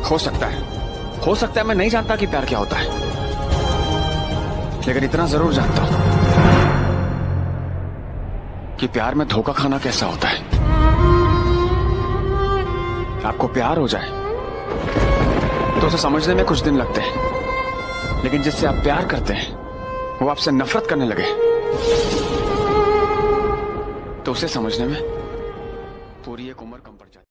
हो सकता है मैं नहीं जानता कि प्यार क्या होता है, लेकिन इतना जरूर जानता हूं कि प्यार में धोखा खाना कैसा होता है। आपको प्यार हो जाए तो उसे समझने में कुछ दिन लगते हैं, लेकिन जिससे आप प्यार करते हैं वो आपसे नफरत करने लगे तो उसे समझने में पूरी एक उम्र कम पड़ जाती है।